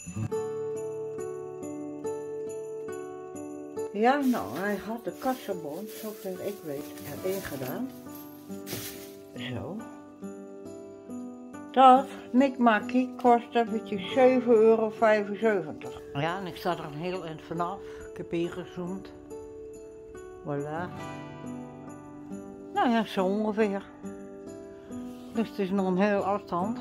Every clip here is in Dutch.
Ja, nou, hij had de kassabon, zover ik weet, erin gedaan. Zo. Dat mikmakkie kost eventjes €7,75. Ja, en ik sta er een heel eind vanaf. Ik heb ingezoomd. Voilà. Nou ja, zo ongeveer. Dus het is nog een hele afstand.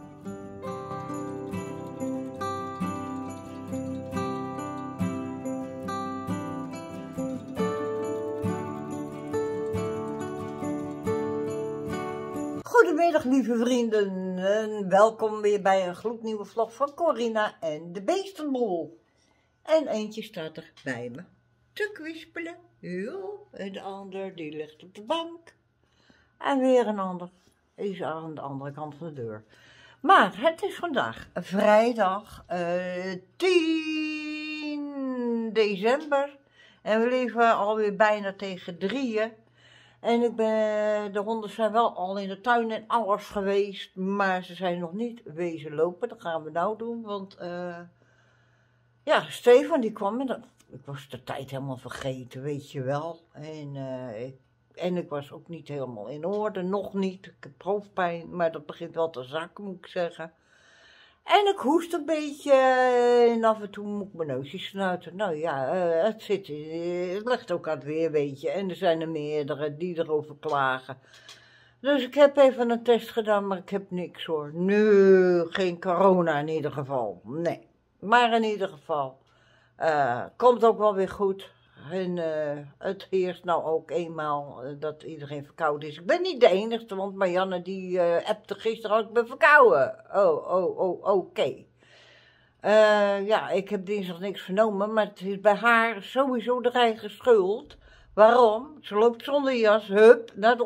Goedemiddag lieve vrienden en welkom weer bij een gloednieuwe vlog van Corina en de Beestenboel. En eentje staat er bij me te kwispelen. Jo, en de ander die ligt op de bank. En weer een ander is aan de andere kant van de deur. Maar het is vandaag vrijdag 10 december. En we leven alweer bijna tegen 3. En de honden zijn wel al in de tuin en alles geweest, maar ze zijn nog niet wezen lopen. Dat gaan we nou doen, want ja, Stefan die kwam en ik was de tijd helemaal vergeten, weet je wel. En ik was ook niet helemaal in orde, nog niet. Ik heb hoofdpijn, maar dat begint wel te zakken, moet ik zeggen. En ik hoest een beetje en af en toe moet ik mijn neusje snuiten. Nou ja, het ligt ook aan het weer, weet je. En er zijn er meerdere die erover klagen. Dus ik heb even een test gedaan, maar ik heb niks hoor. Nu, geen corona in ieder geval. Nee, maar in ieder geval. Komt ook wel weer goed. En het heerst nou ook eenmaal dat iedereen verkouden is. Ik ben niet de enigste, want Marianne die appte gisteren al, ik ben verkouden. Oké. Ja, ik heb dinsdag niks vernomen, maar het is bij haar sowieso de eigen schuld. Waarom? Ze loopt zonder jas, hup, naar de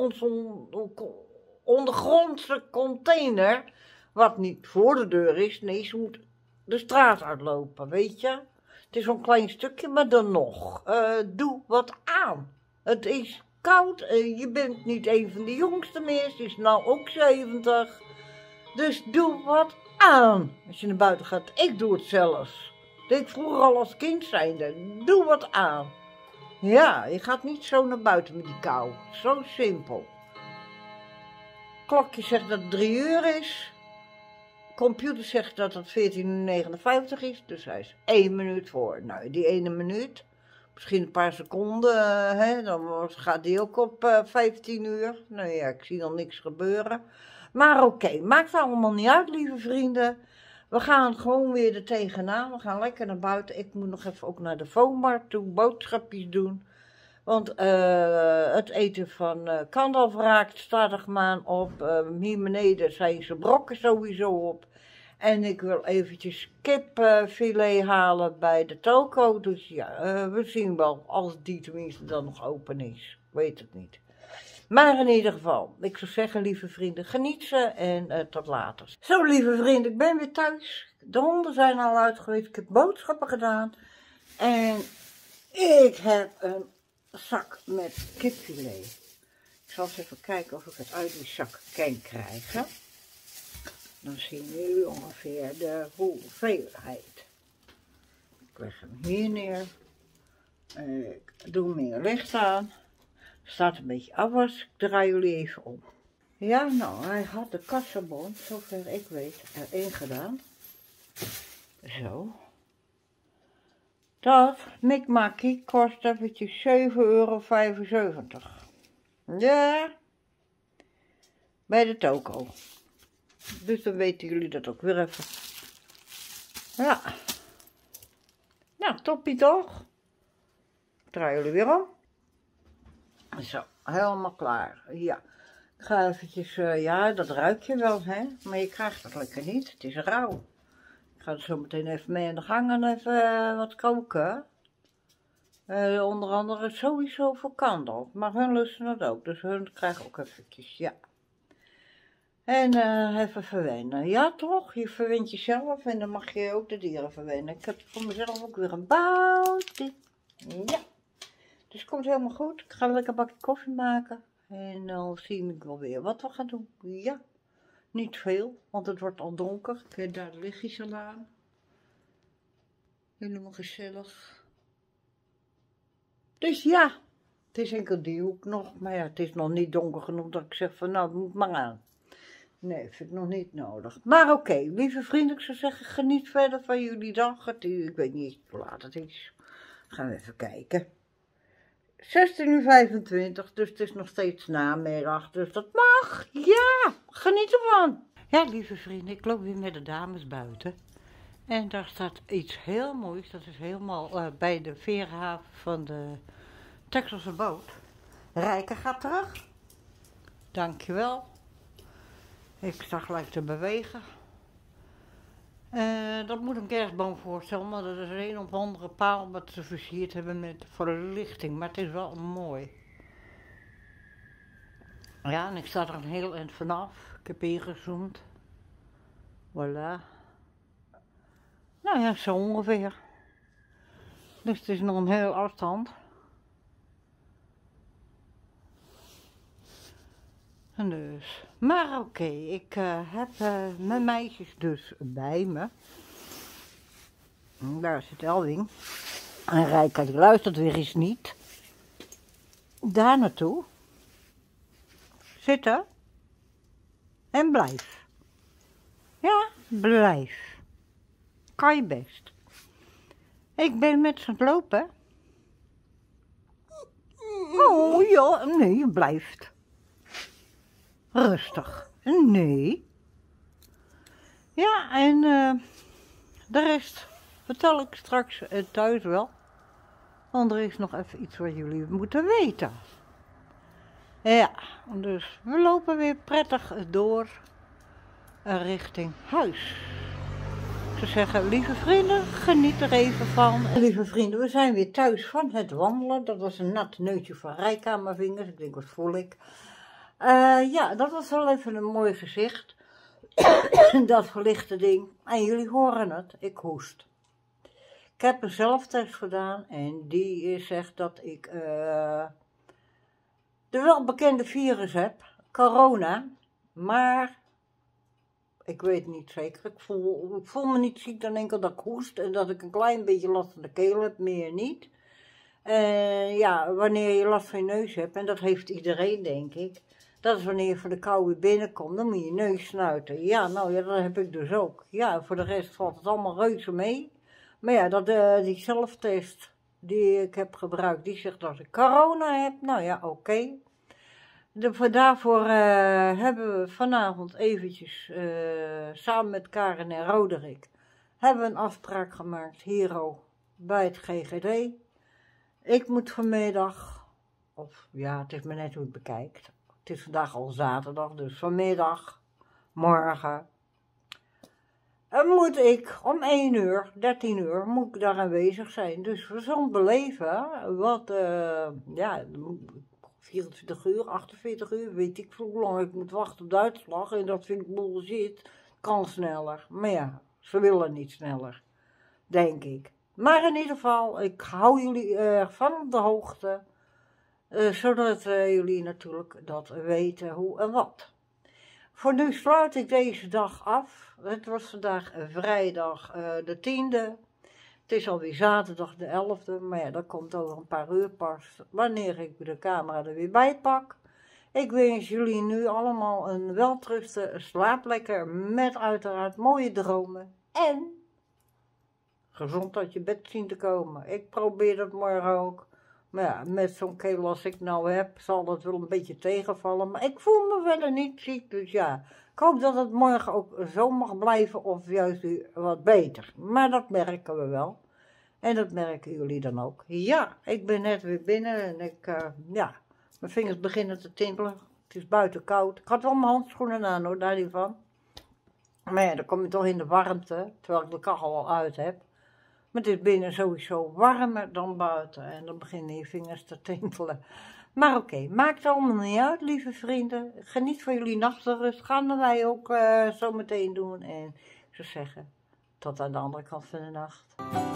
ondergrondse container. Wat niet voor de deur is, nee, ze moet de straat uitlopen, weet je. Het is zo'n klein stukje, maar dan nog. Doe wat aan. Het is koud. Je bent niet een van de jongste meer. Ze is nou ook 70. Dus doe wat aan. Als je naar buiten gaat. Ik doe het zelfs. Deed ik vroeger al als kind zijnde. Doe wat aan. Ja, je gaat niet zo naar buiten met die kou. Zo simpel. Klokje zegt dat het 3 uur is. Computer zegt dat het 14:59 is, dus hij is 1 minuut voor. Nou, die 1 minuut, misschien een paar seconden, dan gaat die ook op 15 uur. Nou ja, ik zie dan niks gebeuren. Maar oké, maakt allemaal niet uit, lieve vrienden. We gaan gewoon weer er tegenaan. We gaan lekker naar buiten. Ik moet nog even ook naar de Vomarkt toe, boodschapjes doen. Want het eten van kandalvraakt staat er maar op. Hier beneden zijn ze brokken sowieso op. En ik wil eventjes kipfilet halen bij de toko. Dus ja, we zien wel, als die tenminste dan nog open is. Ik weet het niet. Maar in ieder geval, ik zou zeggen, lieve vrienden, geniet ze en tot later. Zo, lieve vrienden, ik ben weer thuis. De honden zijn al uit geweest. Ik heb boodschappen gedaan. En ik heb een zak met kipfilet. Ik zal eens even kijken of ik het uit die zak kan krijgen. Dan zien jullie ongeveer de hoeveelheid. Ik leg hem hier neer. Ik doe meer licht aan. Er staat een beetje afwas. Ik draai jullie even om. Ja, nou, hij had de kassabon, zover ik weet, erin gedaan. Zo. Dat mikmakkie kost eventjes €7,75. Ja, bij de toko. Dus dan weten jullie dat ook weer even. Ja. Nou, toppie toch? Draai jullie weer om. Zo, helemaal klaar. Ja. Ik ga eventjes, ja, dat ruik je wel, hè. Maar je krijgt het lekker niet. Het is rauw. Ik ga er zo meteen even mee aan de gang en even wat koken. Onder andere sowieso voor kandel. Maar hun lusten het ook. Dus hun krijgen ook eventjes, ja. En even verwennen. Ja toch? Je verwent jezelf en dan mag je ook de dieren verwennen. Ik heb voor mezelf ook weer een boutje. Ja. Dus het komt helemaal goed. Ik ga lekker een bakje koffie maken. En dan zie ik wel weer wat we gaan doen. Ja. Niet veel, want het wordt al donker. Kijk, daar de lichtjes al aan. Helemaal gezellig. Dus ja, het is enkel die hoek nog. Maar ja, het is nog niet donker genoeg dat ik zeg van nou, het moet maar aan. Nee, vind ik nog niet nodig. Maar oké, lieve vrienden, ik zou zeggen, geniet verder van jullie dag. Ik weet niet hoe laat het is. Gaan we even kijken. 16:25, dus het is nog steeds namiddag, dus dat mag. Ja, geniet ervan. Ja, lieve vrienden, ik loop weer met de dames buiten. En daar staat iets heel moois, dat is helemaal bij de veerhaven van de Texelse boot. Rijke gaat terug. Dankjewel. Ik sta gelijk te bewegen. Dat moet een kerstboom voorstellen, maar dat is een of andere paal wat ze versierd hebben met verlichting. Maar het is wel mooi. Ja, en ik sta er een heel eind vanaf. Ik heb ingezoomd. Voilà. Nou ja, zo ongeveer. Dus het is nog een heel afstand. En dus. Maar oké, ik heb mijn meisjes dus bij me. Daar zit Elwing. En Rijka die luistert weer eens niet. Daar naartoe. Zitten. En blijf. Ja, blijf. Kan je best. Ik ben met ze aan het lopen. Oh ja, nee, je blijft. Rustig. Nee. Ja, en de rest vertel ik straks thuis wel. Want er is nog even iets wat jullie moeten weten. Ja, dus we lopen weer prettig door richting huis. Ik zou zeggen, lieve vrienden, geniet er even van. Lieve vrienden, we zijn weer thuis van het wandelen. Dat was een nat neutje van Rijka aan mijn vingers. Ik denk, wat voel ik? Ja, dat was wel even een mooi gezicht. Dat verlichte ding. En jullie horen het, ik hoest. Ik heb een zelftest gedaan en die zegt dat ik de welbekende virus heb, corona. Maar ik weet niet zeker, ik voel me niet ziek dan enkel dat ik hoest en dat ik een klein beetje last van de keel heb, meer niet. Ja, wanneer je last van je neus hebt, en dat heeft iedereen denk ik. Dat is wanneer je voor de kou weer binnenkomt, dan moet je je neus snuiten. Ja, nou ja, dat heb ik dus ook. Ja, voor de rest valt het allemaal reuze mee. Maar ja, die zelftest die ik heb gebruikt, die zegt dat ik corona heb. Nou ja, oké. Daarvoor hebben we vanavond eventjes, samen met Karen en Roderick, hebben we een afspraak gemaakt hier bij het GGD. Ik moet vanmiddag, of ja, het is maar net hoe het bekijkt. Het is vandaag al zaterdag, dus vanmiddag, morgen, moet ik om 1 uur, 13 uur, moet ik daar aanwezig zijn. Dus we zullen beleven wat, ja, 24 uur, 48 uur, weet ik hoe lang ik moet wachten op de uitslag. En dat vind ik bullshit, kan sneller. Maar ja, ze willen niet sneller, denk ik. Maar in ieder geval, ik hou jullie van op de hoogte. Zodat jullie natuurlijk dat weten hoe en wat. Voor nu sluit ik deze dag af. Het was vandaag vrijdag de 10e. Het is alweer zaterdag de 11e. Maar ja, dat komt over een paar uur pas. Wanneer ik de camera er weer bij pak. Ik wens jullie nu allemaal een welterusten. Slaap lekker met uiteraard mooie dromen. En gezond uit je bed zien te komen. Ik probeer dat morgen ook. Maar ja, met zo'n keel als ik nou heb, zal dat wel een beetje tegenvallen. Maar ik voel me verder niet ziek, dus ja. Ik hoop dat het morgen ook zo mag blijven of juist wat beter. Maar dat merken we wel. En dat merken jullie dan ook. Ja, ik ben net weer binnen en ja, mijn vingers beginnen te tintelen. Het is buiten koud. Ik had wel mijn handschoenen aan hoor, daar niet van. Maar ja, dan kom je toch in de warmte, terwijl ik de kachel al uit heb. Maar het is binnen sowieso warmer dan buiten en dan beginnen je vingers te tintelen. Maar oké, maakt allemaal niet uit, lieve vrienden. Geniet van jullie nachtrust, gaan wij ook zo meteen doen. En ik zou zeggen, tot aan de andere kant van de nacht.